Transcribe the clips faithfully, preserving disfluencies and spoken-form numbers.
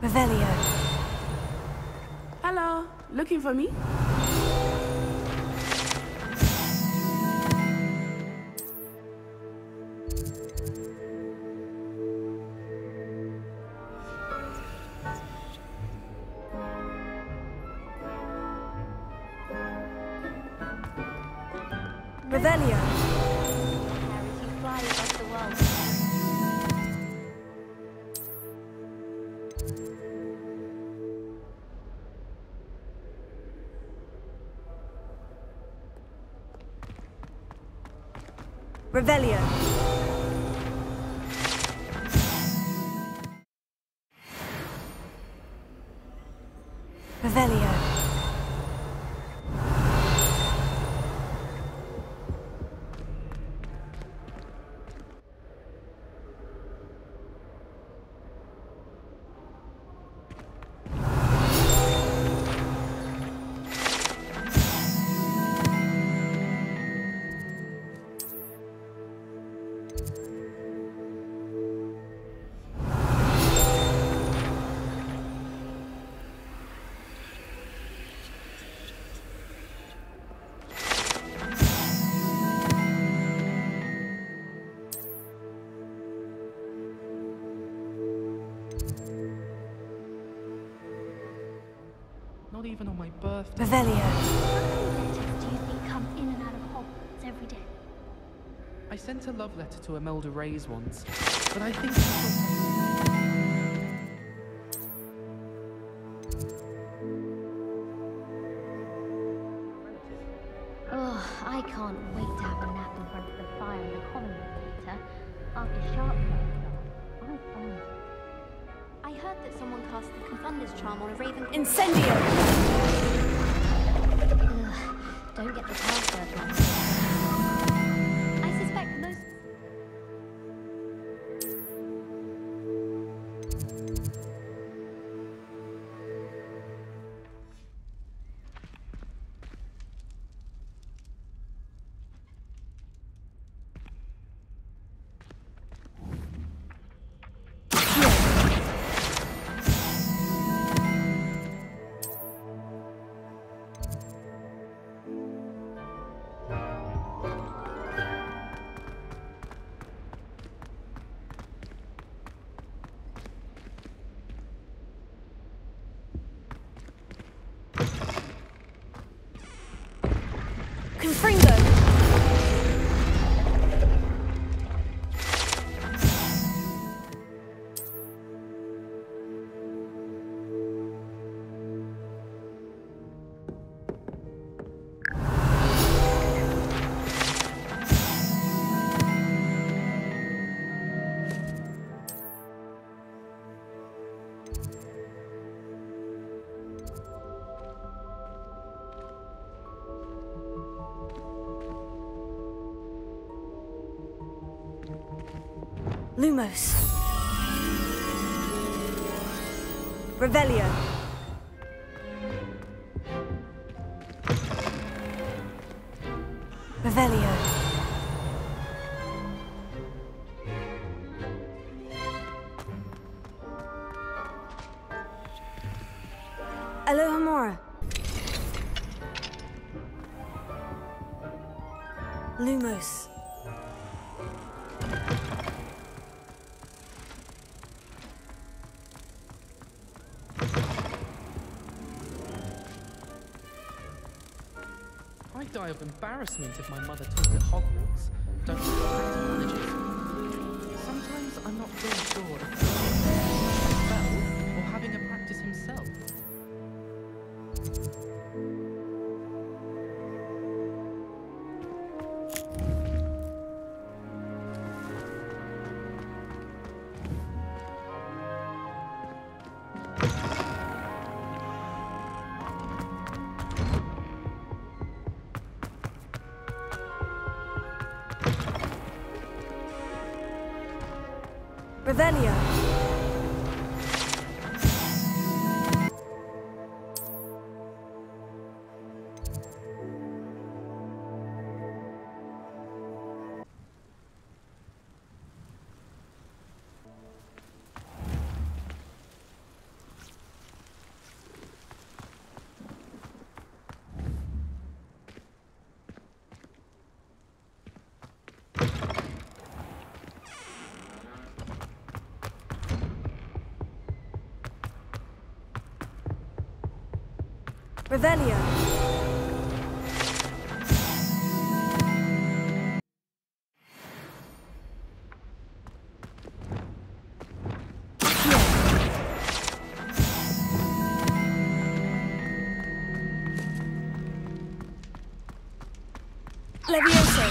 Revelio. Hello, looking for me? Revelio. As you fly above the world. Revelio. Revelio. Not even on my birthday. Revelio. How many letters do you think come in and out of Hogwarts every day? I sent a love letter to Imelda Reyes once, but I think she thought... Oh, I can't wait to have a nap in front of the fire in the common room later. After sharp dark, I'm fine. I heard that someone cast the Confunder's charm on a Raven. Incendio. Ugh, don't get the password wrong. I suspect most. Confringo. Lumos. Revelio. Revelio. Alohomora. Lumos. I'd die of embarrassment if my mother taught at Hogwarts. Don't know how to manage it. Sometimes I'm not really sure if it's a spell or having a practice himself. Revelio. Revelio. Levioso.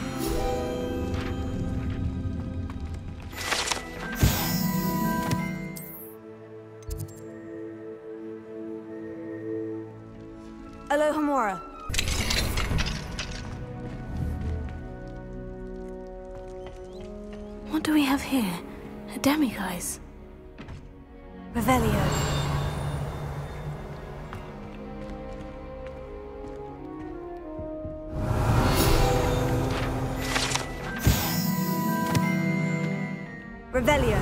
Alohomora. What do we have here? A demiguise. Revelio. Revelio.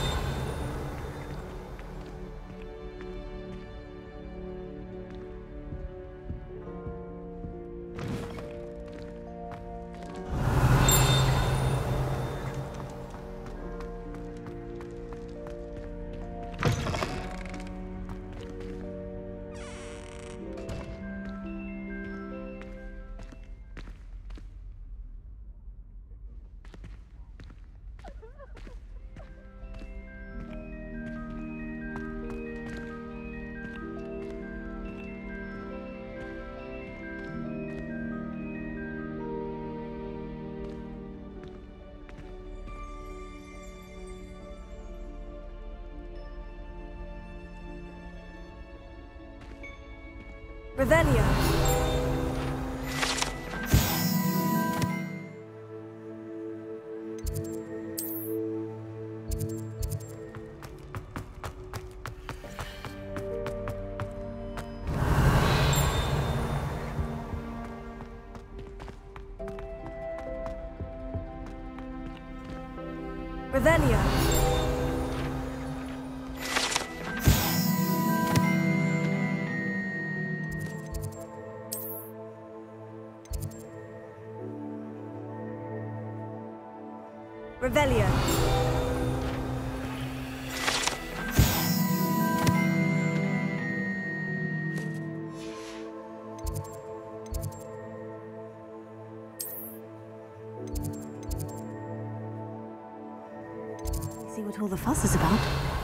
Revelio. Revelio. Revelio. See what all the fuss is about.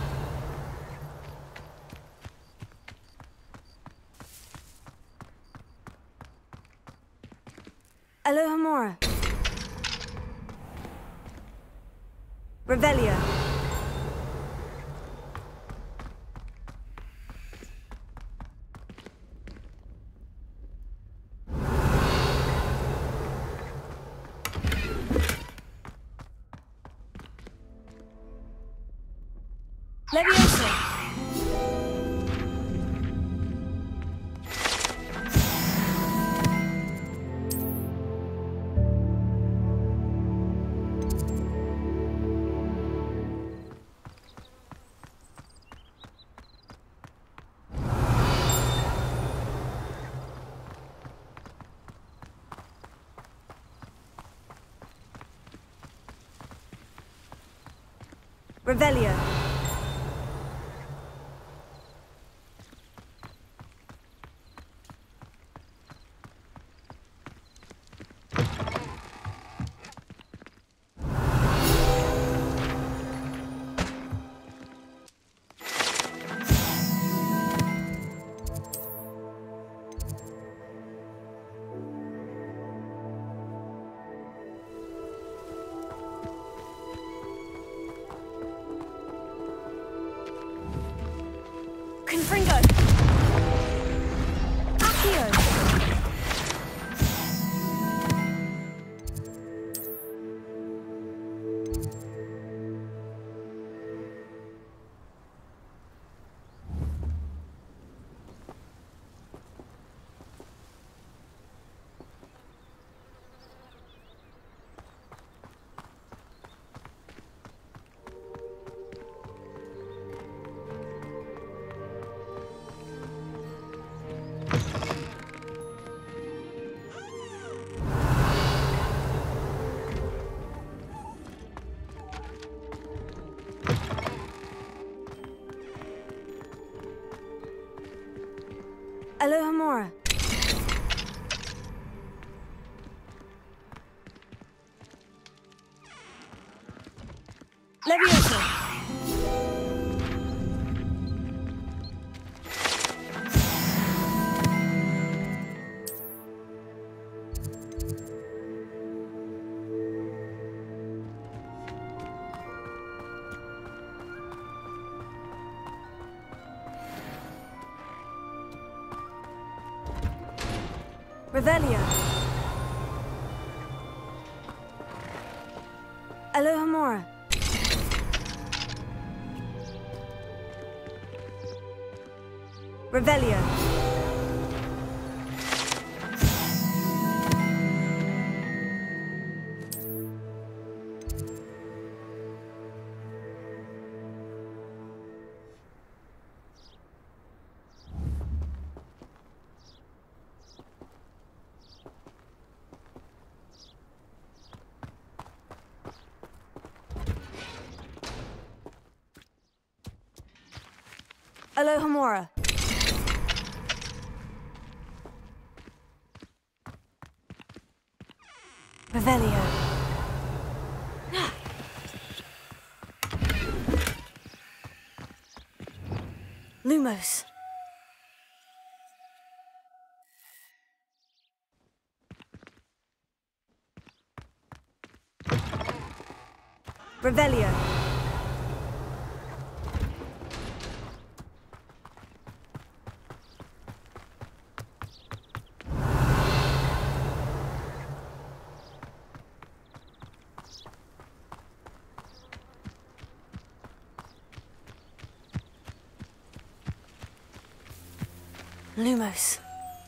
Alohomora. Revelio. Levioso. Revelio. Confringo. Accio. Alohomora. Leviosa. Revelio. Alohomora. Revelio. Alohomora. Revelio. Lumos. Revelio. Lumos.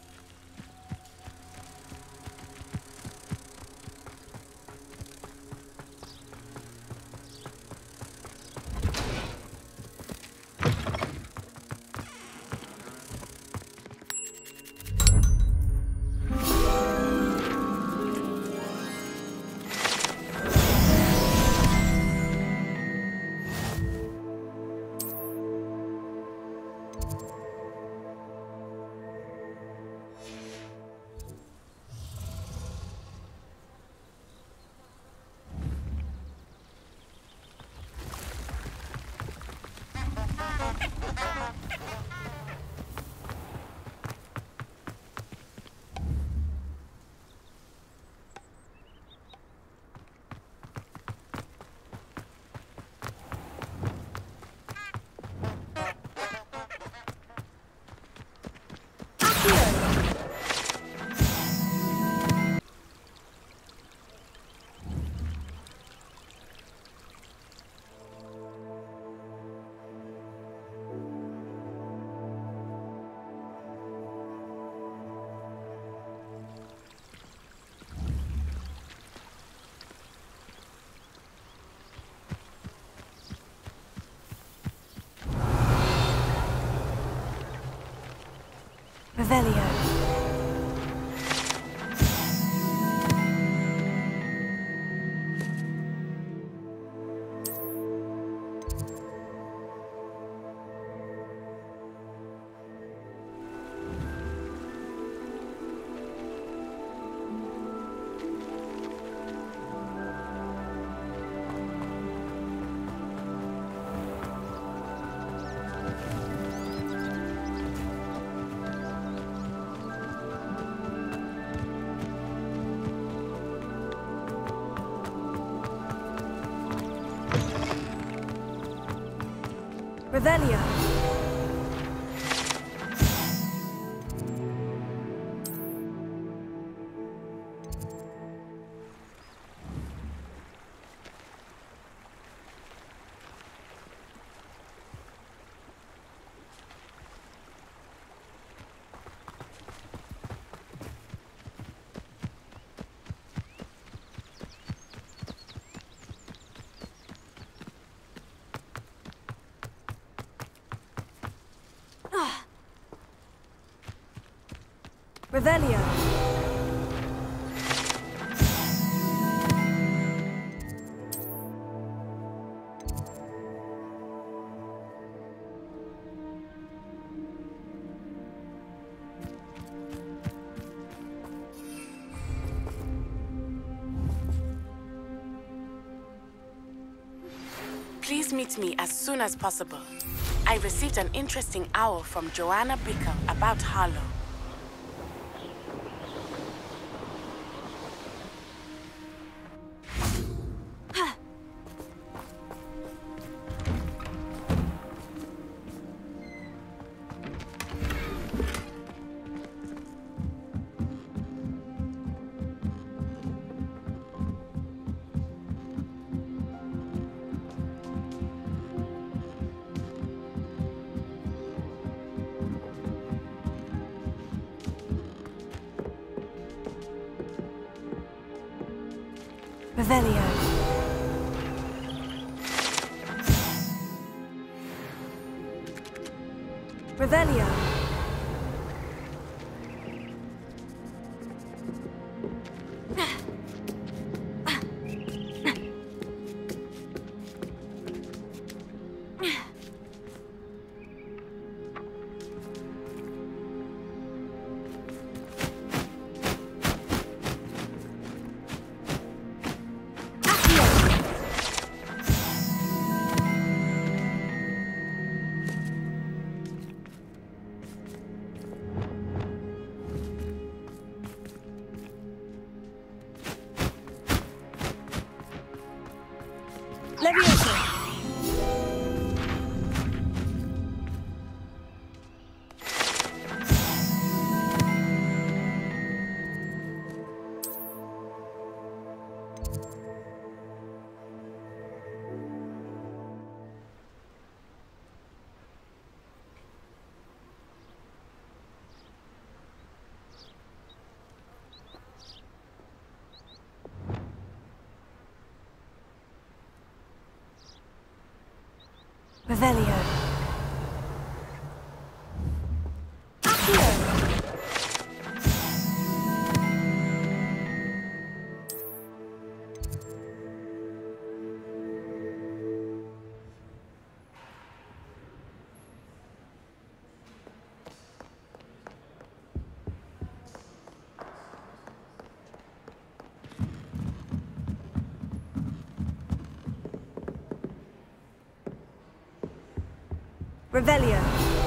Revelio. Revelio. Revelio. Please meet me as soon as possible. I received an interesting owl from Joanna Bickle about Harlow. Revelio. Revelio. Leviosa. Revelio. Accio. Revelio.